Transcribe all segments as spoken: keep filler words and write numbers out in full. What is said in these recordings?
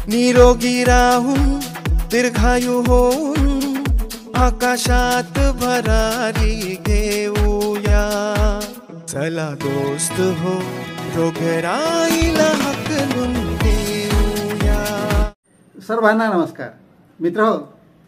निरोगी राहून दीर्घायू होऊन आकाशात भरारी घेऊया। चला दोस्त हो रोगराईला हकलून देऊया। सर्वांना नमस्कार मित्रहो,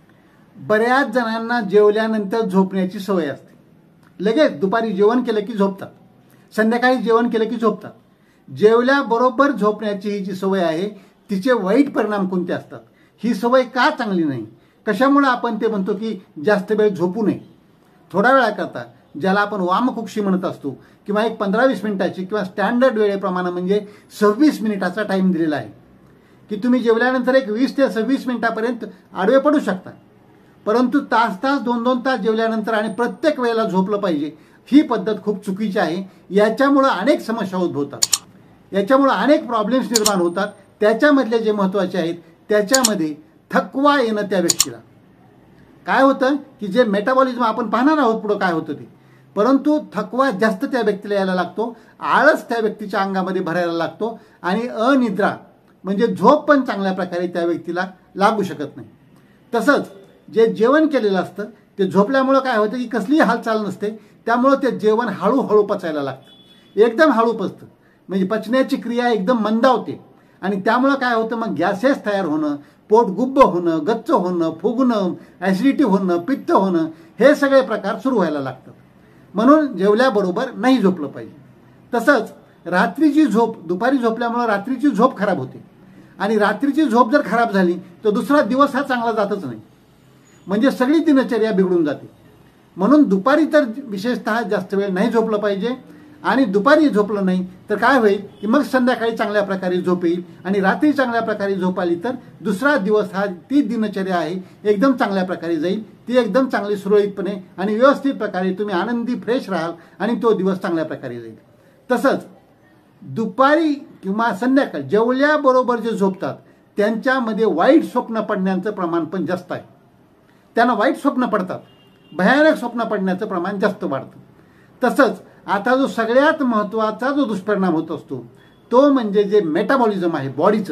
बऱ्याच जणांना जेवल्यानंतर झोपण्याची सवय असते। लगेच दुपारी जेवण केलं की झोपतात, संध्याकाळी जेवण केलं की झोपतात। जेवल्याबरोबर झोपण्याची ही जी सवय आहे तिचे वाईट परिणाम कोणते असतात, ही सवय का चांगली नाही, कशामुळे आपण ते म्हणतो की जास्त वेळ झोपू नये, थोडा वेळाकरता ज्याला आपण वामकुक्षी म्हणत असतो किंवा एक पंधरा वीस मिनिटाची किंवा स्टँडर्ड वेळेप्रमाणे म्हणजे सव्वीस मिनिटाचा टाईम दिलेला आहे की तुम्ही जेवल्यानंतर एक वीस ते सव्वीस मिनिटापर्यंत आडवे पडू शकता। परंतु तास तास दोन दोन तास जेवल्यानंतर आणि प्रत्येक वेळेला झोपलं पाहिजे ही पद्धत खूप चुकीची आहे। याच्यामुळे अनेक समस्या उद्भवतात, याच्यामुळे अनेक प्रॉब्लेम्स निर्माण होतात। त्याच्यामधले जे महत्त्वाचे आहेत त्याच्यामध्ये थकवा येणं, त्या व्यक्तीला काय होतं की जे मेटाबॉलिझम आपण पाहणार आहोत पुढे काय होतं ते, परंतु थकवा जास्त त्या व्यक्तीला यायला लागतो, आळस त्या व्यक्तीच्या अंगामध्ये भरायला लागतो आणि अनिद्रा म्हणजे झोप पण चांगल्या प्रकारे त्या व्यक्तीला लागू शकत नाही। तसंच जे जेवण केलेलं असतं ते झोपल्यामुळं काय होतं की कसलीही हालचाल नसते, त्यामुळं ते जेवण हळूहळू पचायला लागतं, एकदम हळू पचतं, म्हणजे पचण्याची क्रिया एकदम मंदावते आणि त्यामुळं काय होतं मग गॅसेस तयार होणं, पोट गुब्ब होणं, गच्च होणं, फुगणं, ॲसिडिटी होणं, पित्त होणं, हे सगळे प्रकार सुरू व्हायला लागतात। म्हणून जेवल्याबरोबर नाही झोपलं पाहिजे। तसंच रात्रीची झोप, दुपारी झोपल्यामुळं रात्रीची झोप खराब होते आणि रात्रीची झोप जर खराब झाली तर दुसरा दिवस हा चांगला जातच नाही, म्हणजे सगळी दिनचर्या बिघडून जाते। म्हणून दुपारी तर विशेषतः जास्त वेळ नाही झोपलं पाहिजे आणि दुपारी झोपलं नाही तर काय होईल की मग संध्याकाळी चांगल्या प्रकारे झोप येईल आणि रात्री चांगल्या प्रकारे झोप आली तर दुसरा दिवस हा ती दिनचर्या आहे एकदम चांगल्या प्रकारे जाईल, ती एकदम चांगली सुरळीतपणे आणि व्यवस्थित प्रकारे तुम्ही आनंदी फ्रेश राहाल आणि तो दिवस चांगल्या प्रकारे जाईल। तसंच दुपारी किंवा संध्याकाळी जेवल्याबरोबर जे झोपतात त्यांच्यामध्ये वाईट स्वप्न पडण्याचं प्रमाण पण जास्त आहे, त्यांना वाईट स्वप्न पडतात, भयानक स्वप्न पडण्याचं प्रमाण जास्त वाढतं। तसंच आता जो सगळ्यात महत्त्वाचा जो दुष्परिणाम होत असतो तो म्हणजे जे मेटाबॉलिझम आहे बॉडीचं,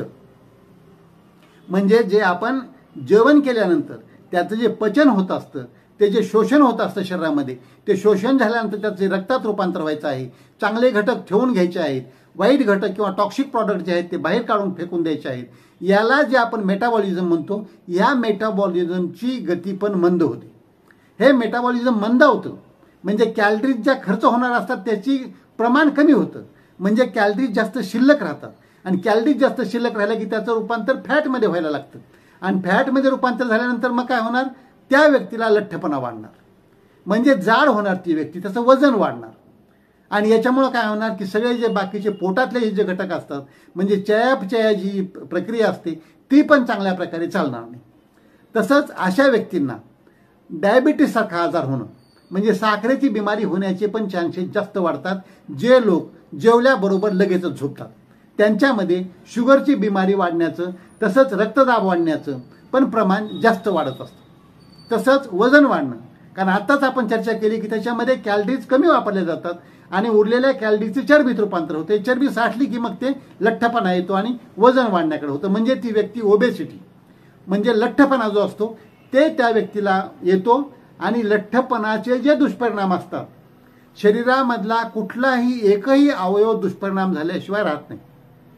म्हणजे जे आपण जेवण केल्यानंतर त्याचं जे पचन होत असतं, ते जे शोषण होत असतं शरीरामध्ये, ते शोषण झाल्यानंतर त्याचे रक्तात रूपांतर व्हायचं आहे, चांगले घटक ठेवून घ्यायचे आहेत, वाईट घटक किंवा टॉक्सिक प्रॉडक्ट जे आहेत ते बाहेर काढून फेकून द्यायचे आहेत, याला जे आपण मेटाबॉलिझम म्हणतो, या मेटाबॉलिझमची गती पण मंद होते। हे मेटाबॉलिझम मंद होतं म्हणजे कॅलरीज ज्या खर्च होणार असतात त्याची प्रमाण कमी होतं, म्हणजे कॅलरीज जास्त शिल्लक राहतात आणि कॅलरीज जास्त शिल्लक राहिलं की त्याचं रूपांतर फॅटमध्ये व्हायला लागतं आणि फॅटमध्ये रूपांतर झाल्यानंतर मग काय होणार, त्या व्यक्तीला लठ्ठपणा वाढणार, म्हणजे जाड होणार ती व्यक्ती, त्याचं वजन वाढणार आणि याच्यामुळं काय होणार की सगळे जे बाकीचे पोटातले जे घटक असतात म्हणजे चयापचय जी प्रक्रिया असते ती पण चांगल्या प्रकारे चालणार नाही। तसंच अशा व्यक्तींना डायबिटीससारखा आजार होणं म्हणजे साखरेची बिमारी होण्याचे पण चान्सेस जास्त वाढतात। जे लोक जेवल्याबरोबर लगेचच झोपतात त्यांच्यामध्ये शुगरची बिमारी वाढण्याचं तसंच रक्तदाब वाढण्याचं पण प्रमाण जास्त वाढत असतं। तसंच वजन वाढणं, कारण आत्ताच आपण चर्चा केली की त्याच्यामध्ये कॅलरीज कमी वापरल्या जातात आणि उरलेल्या कॅलरीचे चरबीत रूपांतर होते, चरबी साठली की मग ते लठ्ठपणा येतो आणि वजन वाढण्याकडे होतं, म्हणजे ती व्यक्ती ओबेसिटी म्हणजे लठ्ठपणा जो असतो ते त्या व्यक्तीला येतो आणि लठ्ठपणाचे जे दुष्परिणाम असतात शरीरामधला कुठलाही एकही अवयव दुष्परिणाम झाल्याशिवाय राहत नाही।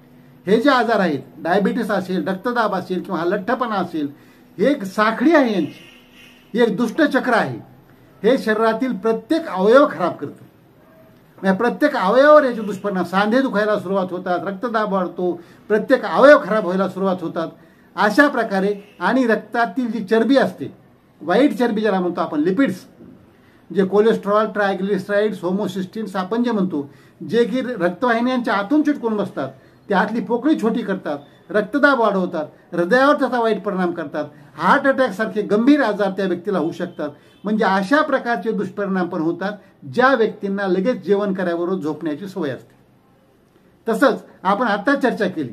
हे जे आजार आहेत, डायबिटीस असेल, रक्तदाब असेल किंवा लठ्ठपणा असेल, हे एक साखळी आहे यांची, हे एक दुष्टचक्र आहे, हे शरीरातील प्रत्येक अवयव खराब करतं। म्हणजे प्रत्येक अवयवावर याचे दुष्परिणाम, सांधे दुखायला सुरुवात होतात, रक्तदाब वाढतो, प्रत्येक अवयव खराब व्हायला सुरुवात होतात अशा प्रकारे। आणि रक्तातील जी चरबी असते, वाईट चरबी ज्याला म्हणतो आपण लिपिड्स, जे कोलेस्ट्रॉल, ट्रायग्लिसराइड्स, होमोसिस्टिन्स आपण जे म्हणतो, जे की रक्तवाहिन्यांच्या आतून चिटकून बसतात, त्यातली पोकळी छोटी करतात, रक्तदाब वाढवतात, हृदयावर त्याचा वाईट परिणाम करतात, हार्ट अटॅक सारखे गंभीर आजार त्या व्यक्तीला होऊ शकतात। म्हणजे अशा प्रकारचे दुष्परिणाम पण होतात ज्या व्यक्तींना लगेच जेवण करायबरोबर झोपण्याची सवय असते। तसंच आपण आता चर्चा केली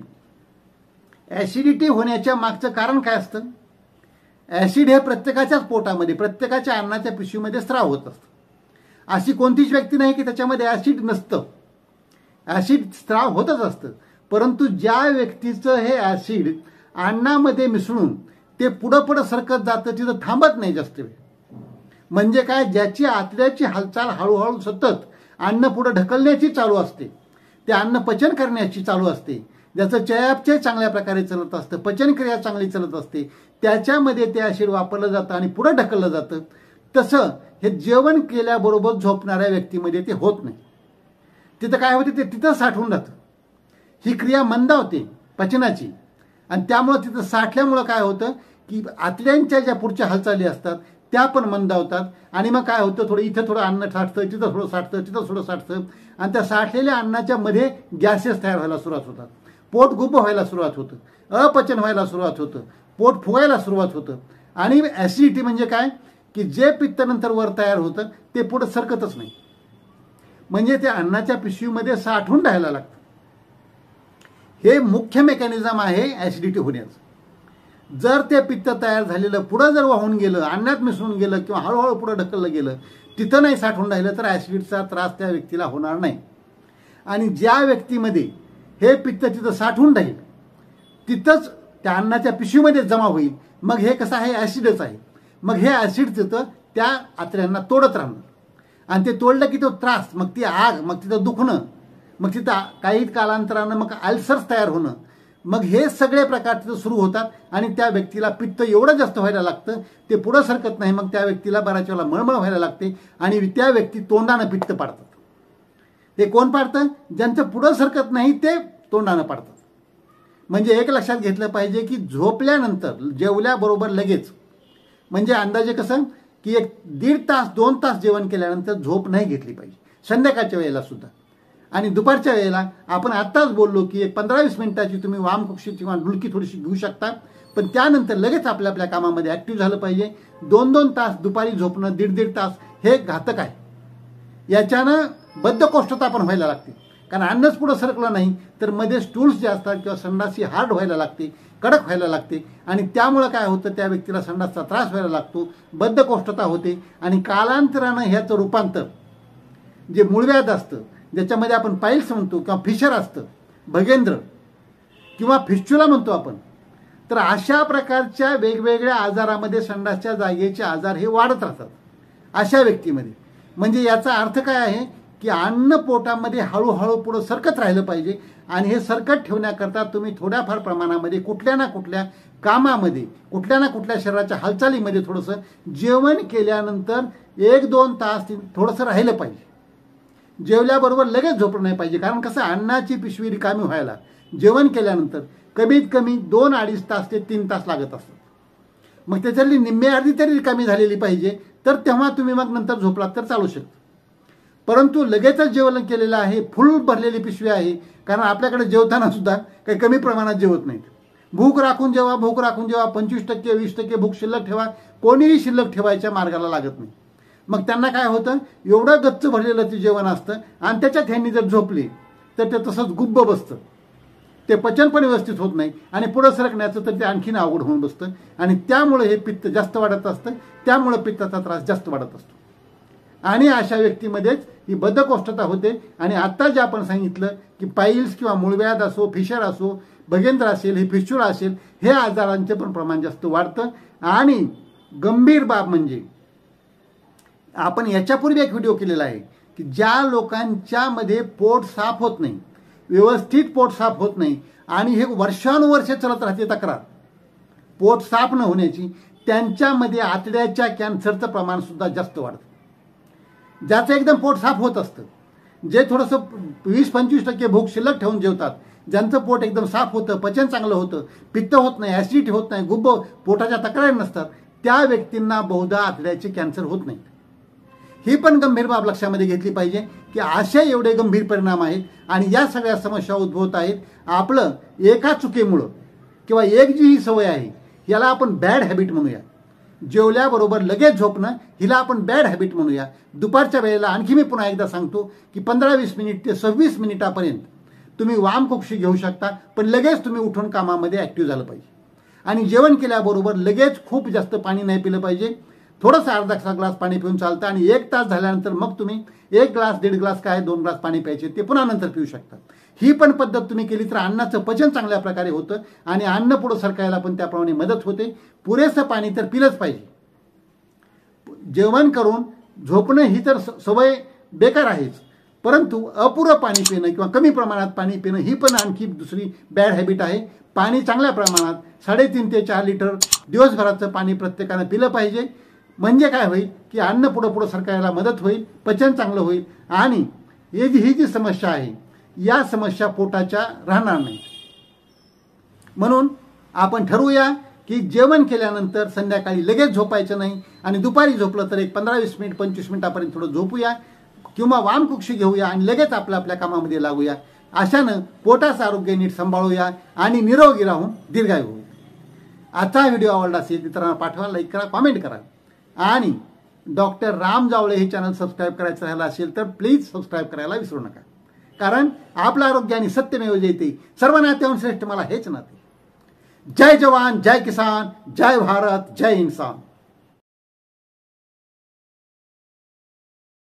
ॲसिडिटी होण्याच्या मागचं कारण काय असतं, ॲसिड हे प्रत्येकाच्याच पोटामध्ये, प्रत्येकाच्या अन्नाच्या पिशवीमध्ये स्राव होत असतं। अशी कोणतीच व्यक्ती नाही की त्याच्यामध्ये ॲसिड नसतं, ॲसिड स्राव होतच असतं, परंतु ज्या व्यक्तीचं हे ॲसिड अन्नामध्ये मिसळून ते पुढं पुढं सरकत जातं, तिथं थांबत नाही जास्त वेळ. म्हणजे काय, ज्याची आतड्याची हालचाल हळूहळू सतत अन्न पुढे ढकलण्याची चालू असते, ते अन्न पचन करण्याची चालू असते, ज्याचं चयापचय चांगल्या प्रकारे चालत असतं, पचनक्रिया चांगली चालत असते, त्याच्यामध्ये ते ॲसिड वापरलं जातं आणि पुढे ढकललं जातं. तसं हे जेवण केल्याबरोबर झोपणाऱ्या व्यक्तीमध्ये ते होत नाही. तिथं काय होते, ते तिथं साठवून राहतं. ही क्रिया मंदावते पचनाची आणि त्यामुळं तिथं साठल्यामुळं काय होतं की आतड्यांच्या ज्या पुढच्या हालचाली असतात त्या पण मंदावतात आणि मग काय होतं, थोडं इथं थोडं अन्न साठतं, तिथं थोडं साठतं, तिथं थोडं साठतं आणि त्या साठलेल्या अन्नाच्या मध्ये गॅसेस तयार व्हायला सुरुवात होतात, पोट गुब्ब व्हायला सुरुवात होतं, अपचन व्हायला सुरुवात होतं, पोट फुगायला सुरुवात होतं आणि ॲसिडिटी म्हणजे काय की जे पित्त नंतर वर तयार होतं ते पुढं सरकतच नाही. म्हणजे त्या अन्नाच्या पिशवीमध्ये साठून राहायला लागतं. हे मुख्य मेकॅनिझम आहे ॲसिडिटी होण्याचं. जर ते पित्त तयार झालेलं पुढं जर वाहून गेलं, अन्नात मिसळून गेलं किंवा हळूहळू पुढं ढकललं गेलं, तिथं नाही साठवून राहिलं तर ॲसिडिटीचा त्रास त्या व्यक्तीला होणार नाही. आणि ज्या व्यक्तीमध्ये हे पित्त तिथं साठवून राहील तिथंच त्या अन्नाच्या पिशवीमध्ये जमा होईल, मग हे कसं आहे, ॲसिडच आहे. मग हे ॲसिड तिथं त्या आतड्यांना तोडत राहणार आणि ते तोडलं की तो त्रास, मग ती आग, मग तिथं दुखणं, मग तिथं काही कालांतरानं मग अल्सर्स तयार होणं, मग हे सगळे प्रकार तिथं सुरू होतात आणि त्या व्यक्तीला पित्त एवढं जास्त व्हायला लागतं ते पुढं सरकत नाही. मग त्या व्यक्तीला बऱ्याच वेळेला मळमळ व्हायला लागते आणि त्या व्यक्ती तोंडानं पित्त पाडतात. ते कोण पाडतं, ज्यांचं पुढं सरकत नाही ते तोंडानं पाडतात. म्हणजे एक लक्षात घेतलं पाहिजे की झोपल्यानंतर जेवल्याबरोबर लगेच, म्हणजे अंदाजे कसं की एक दीड तास दोन तास जेवण केल्यानंतर झोप नाही घेतली पाहिजे, संध्याकाळच्या वेळेला सुद्धा. आणि दुपारच्या वेळेला आपण आत्ताच बोललो की एक पंधरा वीस मिनिटाची तुम्ही वामकुक्षी किंवा डुलकी थोडीशी घेऊ शकता, पण त्यानंतर लगेच आपल्या आपल्या कामामध्ये ॲक्टिव्ह झालं पाहिजे. दोन दोन तास दुपारी झोपणं, दीड दीड तास हे घातक आहे. याच्यानं बद्धकोष्ठता पण व्हायला लागते, कारण अन्नच पुढं सरकलं नाही तर मध्ये स्टूल्स जे असतात किंवा संडासी हार्ड व्हायला लागते, कडक व्हायला लागते आणि त्यामुळं काय होतं, त्या व्यक्तीला संडासचा त्रास व्हायला लागतो, बद्धकोष्ठता होते आणि कालांतरानं ह्याचं रूपांतर जे मूळव्याध असतं, ज्याच्यामध्ये आपण पाईल्स म्हणतो किंवा फिशर असतं, भगेंद्र किंवा फिस्च्युला म्हणतो आपण, तर अशा प्रकारच्या वेगवेगळ्या आजारामध्ये संडासच्या जागेचे आजार हे वाढत राहतात अशा व्यक्तीमध्ये. म्हणजे याचा अर्थ काय आहे की अन्न पोटामध्ये हळूहळू पुढं सरकत राहिलं पाहिजे आणि हे सरकत ठेवण्याकरता तुम्ही थोड्याफार प्रमाणामध्ये कुठल्या ना कुठल्या कामामध्ये, कुठल्या ना कुठल्या शरीराच्या हालचालीमध्ये थोडंसं जेवण केल्यानंतर एक दोन तास थोडंसं राहिलं पाहिजे. जेवल्याबरोबर लगेच झोपलं नाही पाहिजे, कारण कसं अन्नाची पिशवी रिकामी व्हायला जेवण केल्यानंतर कमीत कमी दोन अडीच तास ते तीन तास लागत असतात. मग त्याच्यातली निम्मी अर्धी तरी रिकामी झालेली पाहिजे, तर तेव्हा तुम्ही मग नंतर झोपलात तर चालू शकतो. परंतु लगेचच जेवण केलेलं आहे, फुल भरलेली पिशवी आहे, कारण आपल्याकडे जेवताना सुद्धा काही कमी प्रमाणात जेवत नाहीत. भूक राखून जेवा, भूक राखून जेवा, पंचवीस टक्के वीस टक्के भूक शिल्लक ठेवा, कोणीही शिल्लक ठेवायच्या मार्गाला लागत नाही. मग त्यांना काय होतं, एवढं गच्च भरलेलं ते जेवण असतं आणि त्याच्यात ह्यांनी जर झोपले तर ते तसंच गुब्ब बसतं, ते पचन पण व्यवस्थित होत नाही आणि पुढं सरकण्याचं तर ते आणखीन अवघड होऊन बसतं आणि त्यामुळे हे पित्त जास्त वाढत असतं, त्यामुळे पित्ताचा त्रास जास्त वाढत असतो आणि अशा व्यक्तीमध्येच ही बद्धकोष्ठता होते. आणि आत्ता जे आपण सांगितलं की पाईल्स किंवा मूळव्याध असो, फिशर असो, भगेंद्र असेल, हे फिस्च्युला असेल, हे आजारांचे पण प्रमाण जास्त वाढतं. आणि गंभीर बाब म्हणजे आपण याच्यापूर्वी एक व्हिडिओ केलेला आहे की ज्या लोकांच्या मध्ये पोट साफ होत नाही, व्यवस्थित पोट साफ होत नाही आणि हे वर्षानुवर्ष चालत राहते तक्रार पोट साफ न होण्याची, त्यांच्यामध्ये आतड्याच्या कॅन्सरचं प्रमाण सुद्धा जास्त वाढतं. ज्याचं एकदम पोट साफ होत असतं, जे थोडंसं वीस पंचवीस टक्के भूक शिल्लक ठेवून जेवतात, ज्यांचं पोट एकदम साफ होतं, पचन चांगलं होतं, पित्त होत नाही, ॲसिडिटी होत नाही, गुब्ब पोटाच्या तक्रारी नसतात, त्या व्यक्तींना बहुधा आतड्याचे कॅन्सर होत नाहीत. ही पण गंभीर बाब लक्षामध्ये घेतली पाहिजे की असे एवढे गंभीर परिणाम आहेत आणि या सगळ्या समस्या उद्भवत आहेत. आपलं एका चुकीमुळं किंवा एक जी ही सवय आहे याला आपण बॅड हॅबिट म्हणूया. जेवल्याबरोबर लगेच झोपणं हिला आपण बॅड हॅबिट म्हणूया. दुपारच्या वेळेला आणखी मी पुन्हा एकदा सांगतो की पंधरा वीस मिनिट ते सव्वीस मिनिटापर्यंत तुम्ही वामकुक्षी घेऊ शकता, पण लगेच तुम्ही उठून कामामध्ये ॲक्टिव्ह झालं पाहिजे. आणि जेवण केल्याबरोबर लगेच खूप जास्त पाणी नाही पिलं पाहिजे. थोडंसं अर्धा ग्लास पाणी पिऊन चालतं आणि एक तास झाल्यानंतर मग तुम्ही एक ग्लास दीड ग्लास काय दोन ग्लास पाणी प्यायचे ते पुन्हा नंतर पिऊ शकता. ही पण पद्धत तुम्ही केली तर अन्नाचं पचन चांगल्या प्रकारे होतं आणि अन्न पुढं सरकायला पण त्याप्रमाणे मदत होते. पुरेसं पाणी तर पिलंच पाहिजे. जेवण करून झोपणं ही तर सवय बेकार आहेच, परंतु अपुरं पाणी पिणं किंवा कमी प्रमाणात पाणी पिणं ही पण आणखी दुसरी बॅड हॅबिट आहे. पाणी चांगल्या प्रमाणात साडेतीन ते चार लिटर दिवसभराचं पाणी प्रत्येकानं पिलं पाहिजे. म्हणजे काय होईल की अन्न पुढं पुढं सरकायला मदत होईल, पचन चांगलं होईल आणि ही जी ही जी समस्या आहे या समस्या पोटाच्या राहणार नाही. म्हणून आपण ठरवूया की जेवण केल्यानंतर संध्याकाळी लगेच झोपायचं नाही आणि दुपारी झोपलं तर एक पंधरा वीस मिनिट पंचवीस मिनिटापर्यंत थोडं झोपूया किंवा वामकुक्षी घेऊया आणि लगेच आपल्या आपल्या कामामध्ये लागूया. अशानं पोटाचं आरोग्य नीट सांभाळूया आणि निरोगी राहून दीर्घायू होऊ. आजचा व्हिडिओ आवडला असेल इतरांना पाठवा, लाईक करा, कॉमेंट करा आणि डॉक्टर राम जावळे हे चॅनल सबस्क्राईब करायचं राहिलं असेल तर प्लीज सबस्क्राईब करायला विसरू नका. कारण आपलं आरोग्य आणि सत्यमेव जयते, सर्व नात्याहून श्रेष्ठ मला हेच नाते. जय जवान, जय किसान, जय भारत, जय इंसान.